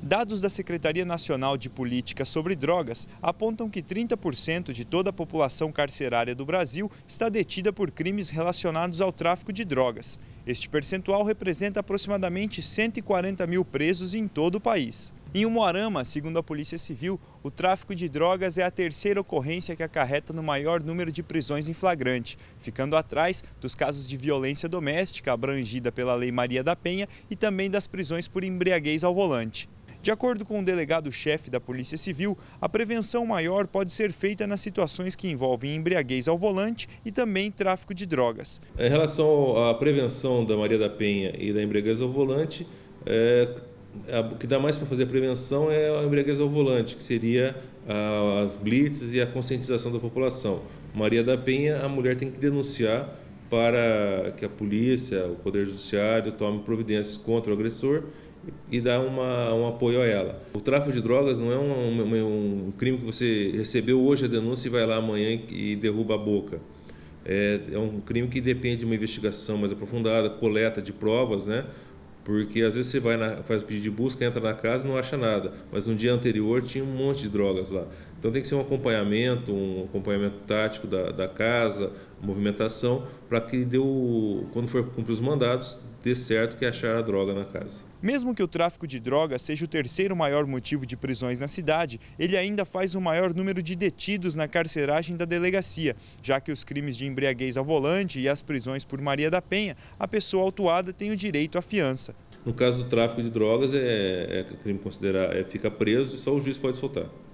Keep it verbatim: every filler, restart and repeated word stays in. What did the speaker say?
Dados da Secretaria Nacional de Política sobre Drogas apontam que trinta por cento de toda a população carcerária do Brasil está detida por crimes relacionados ao tráfico de drogas. Este percentual representa aproximadamente cento e quarenta mil presos em todo o país. Em Umuarama, segundo a Polícia Civil, o tráfico de drogas é a terceira ocorrência que acarreta no maior número de prisões em flagrante, ficando atrás dos casos de violência doméstica abrangida pela Lei Maria da Penha e também das prisões por embriaguez ao volante. De acordo com o delegado-chefe da Polícia Civil, a prevenção maior pode ser feita nas situações que envolvem embriaguez ao volante e também tráfico de drogas. Em relação à prevenção da Maria da Penha e da embriaguez ao volante, é, o que dá mais para fazer a prevenção é a embriaguez ao volante, que seria as blitz e a conscientização da população. Maria da Penha, a mulher tem que denunciar para que a polícia, o Poder Judiciário tome providências contra o agressor e dar uma, um apoio a ela. O tráfico de drogas não é um, um, um crime que você recebeu hoje a denúncia e vai lá amanhã e, e derruba a boca. É, é um crime que depende de uma investigação mais aprofundada, coleta de provas, né? Porque às vezes você vai na, faz o pedido de busca, entra na casa e não acha nada, mas no dia anterior tinha um monte de drogas lá. Então tem que ser um acompanhamento, um acompanhamento tático da, da casa, movimentação, para que deu, quando for cumprir os mandados, dê certo que achar a droga na casa. Mesmo que o tráfico de drogas seja o terceiro maior motivo de prisões na cidade, ele ainda faz o maior número de detidos na carceragem da delegacia, já que os crimes de embriaguez ao volante e as prisões por Maria da Penha, a pessoa autuada tem o direito à fiança. No caso do tráfico de drogas, é, é crime considerado, é, fica preso e só o juiz pode soltar.